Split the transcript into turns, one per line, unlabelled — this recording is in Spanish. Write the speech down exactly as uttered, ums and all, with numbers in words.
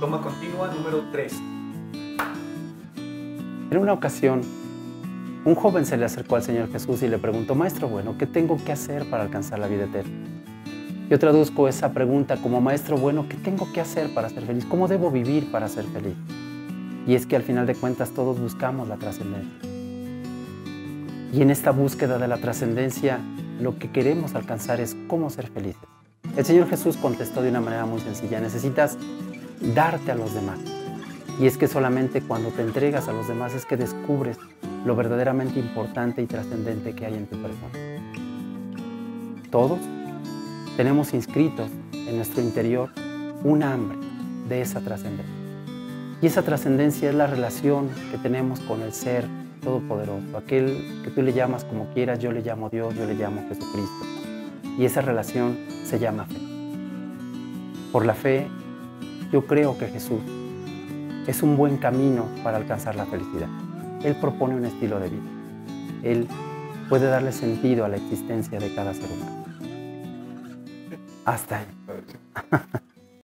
Toma continua número tres.
En una ocasión, un joven se le acercó al Señor Jesús y le preguntó: Maestro bueno, ¿qué tengo que hacer para alcanzar la vida eterna? Yo traduzco esa pregunta como: Maestro bueno, ¿qué tengo que hacer para ser feliz? ¿Cómo debo vivir para ser feliz? Y es que al final de cuentas todos buscamos la trascendencia. Y en esta búsqueda de la trascendencia, lo que queremos alcanzar es cómo ser felices. El Señor Jesús contestó de una manera muy sencilla: necesitas darte a los demás. Y es que solamente cuando te entregas a los demás es que descubres lo verdaderamente importante y trascendente que hay en tu persona. Todos tenemos inscritos en nuestro interior un hambre de esa trascendencia. Y esa trascendencia es la relación que tenemos con el Ser Todopoderoso, aquel que tú le llamas como quieras. Yo le llamo Dios, yo le llamo Jesucristo. Y esa relación se llama fe. Por la fe, yo creo que Jesús es un buen camino para alcanzar la felicidad. Él propone un estilo de vida. Él puede darle sentido a la existencia de cada ser humano. Hasta ahí.